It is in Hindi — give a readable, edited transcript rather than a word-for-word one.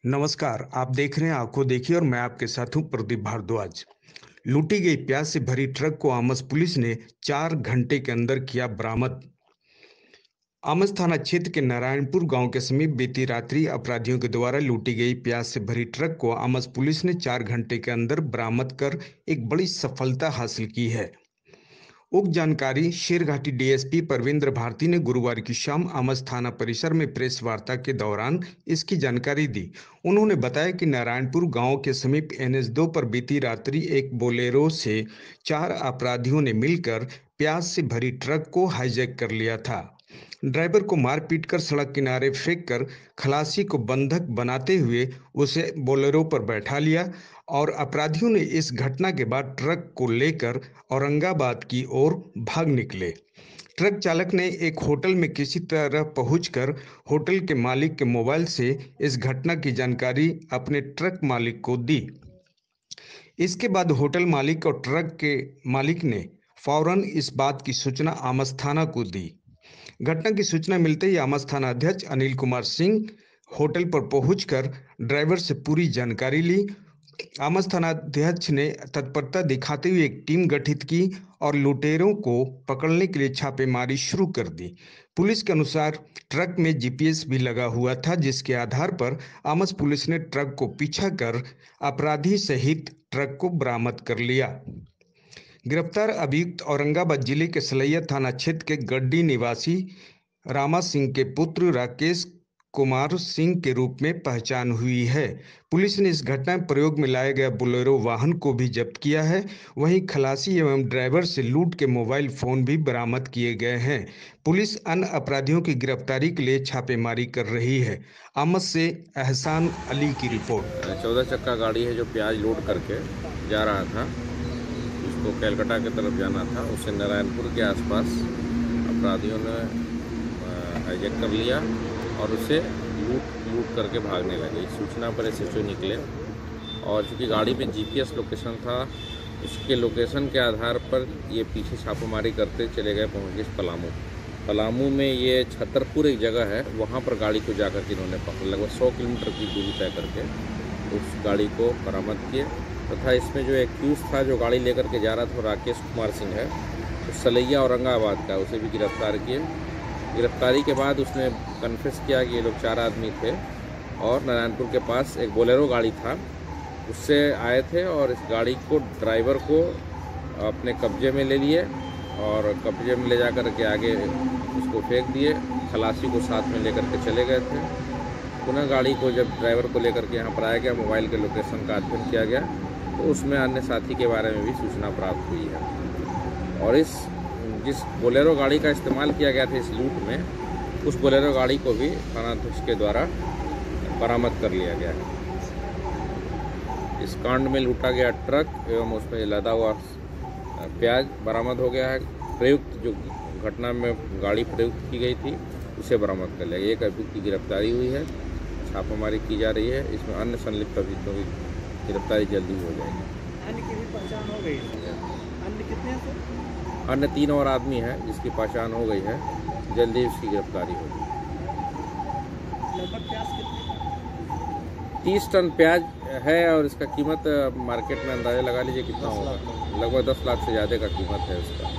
नमस्कार, आप देख रहे हैं आंखों देखिए और मैं आपके साथ हूं प्रदीप भारद्वाज। लूटी गई प्याज से भरी ट्रक को आमस पुलिस ने 4 घंटे के अंदर किया बरामद। आमस थाना क्षेत्र के नारायणपुर गांव के समीप बीती रात्रि अपराधियों के द्वारा लूटी गई प्याज से भरी ट्रक को आमस पुलिस ने 4 घंटे के अंदर बरामद कर एक बड़ी सफलता हासिल की है। उक्त जानकारी शेरघाटी डीएसपी परविंद्र भारती ने गुरुवार की शाम आमस थाना परिसर में प्रेस वार्ता के दौरान इसकी जानकारी दी। उन्होंने बताया कि नारायणपुर गांव के समीप NH2 पर बीती रात्रि एक बोलेरो से 4 अपराधियों ने मिलकर प्याज से भरी ट्रक को हाईजैक कर लिया था। ड्राइवर को मारपीट कर सड़क किनारे फेंक कर खलासी को बंधक बनाते हुए उसे बोलेरो पर बैठा लिया और अपराधियों ने इस घटना के बाद ट्रक को लेकर औरंगाबाद की ओर भाग निकले। ट्रक चालक ने एक होटल में किसी तरह पहुंचकर होटल के मालिक के मोबाइल से इस घटना की जानकारी अपने ट्रक मालिक को दी। इसके बाद होटल मालिक और ट्रक के मालिक ने फौरन इस बात की सूचना आमस थाना को दी। घटना की सूचना मिलते ही आमस थाना अध्यक्ष अनिल कुमार सिंह होटल पर पहुंचकर ड्राइवर से पूरी जानकारी ली। आमस थाना अध्यक्ष ने तत्परता दिखाते हुए एक टीम गठित की और लुटेरों को पकड़ने के लिए छापेमारी शुरू कर दी। पुलिस के अनुसार ट्रक में GPS भी लगा हुआ था, जिसके आधार पर आमस पुलिस ने ट्रक को पीछा कर अपराधी सहित ट्रक को बरामद कर लिया। गिरफ्तार अभियुक्त औरंगाबाद जिले के सलैया थाना क्षेत्र के गड्डी निवासी रामा सिंह के पुत्र राकेश कुमार सिंह के रूप में पहचान हुई है। पुलिस ने इस घटना में प्रयोग में लाया गया बोलेरो वाहन को भी जब्त किया है। वहीं खलासी एवं ड्राइवर से लूट के मोबाइल फोन भी बरामद किए गए हैं। पुलिस अन्य अपराधियों की गिरफ्तारी के लिए छापेमारी कर रही है। आमस से एहसान अली की रिपोर्ट। 14 चक्का गाड़ी है जो प्याज लोड करके जा रहा था, उसको कैलकाटा की तरफ जाना था। उसे नारायणपुर के आसपास अपराधियों ने हाईजैक कर लिया और उसे लूट करके भागने लगे। इस सूचना पर SHO निकले और चूँकि गाड़ी में GPS लोकेशन था, उसके लोकेशन के आधार पर ये पीछे छापेमारी करते चले गए, पहुँच गए पलामू में ये छतरपुर एक जगह है, वहाँ पर गाड़ी को जाकर के इन्होंने पकड़ लगभग 100 किलोमीटर की दूरी तय करके उस गाड़ी को बरामद किए तथा इसमें जो एक्यूज था जो गाड़ी लेकर के जा रहा था राकेश कुमार सिंह है, तो सलैया औरंगाबाद का, उसे भी गिरफ्तार किए। गिरफ्तारी के बाद उसने कन्फेस किया कि ये लोग 4 आदमी थे और नारायणपुर के पास एक बोलेरो गाड़ी था, उससे आए थे और इस गाड़ी को ड्राइवर को अपने कब्जे में ले लिए और कब्जे में ले जा कर के आगे उसको फेंक दिए। खलासी को साथ में लेकर के चले गए थे। पुनः गाड़ी को जब ड्राइवर को लेकर के यहाँ पर आया गया, मोबाइल के लोकेशन का अध्ययन किया गया तो उसमें अन्य साथी के बारे में भी सूचना प्राप्त हुई है और जिस बोलेरो गाड़ी का इस्तेमाल किया गया था इस लूट में, उस बोलेरो गाड़ी को भी थानाध्यक्ष के द्वारा बरामद कर लिया गया है। इस कांड में लूटा गया ट्रक एवं उसमें लदा हुआ प्याज बरामद हो गया है। प्रयुक्त जो घटना में गाड़ी प्रयुक्त की गई थी उसे बरामद कर लिया गया। एक अभियुक्त की गिरफ्तारी हुई है, छापामारी की जा रही है। इसमें अन्य संलिप्त अभियुक्तों की गिरफ्तारी जल्दी हो जाएगी। अन्य की भी पहचान हो गई है? अन्य कितने हैं? अन्य 3 और आदमी है जिसकी पहचान हो गई है, जल्दी उसकी गिरफ्तारी होगी। लगभग प्याज कितने? 30 टन प्याज है और इसका कीमत मार्केट में अंदाजा लगा लीजिए कितना होगा। लगभग 10 लाख से ज़्यादा का कीमत है इसका।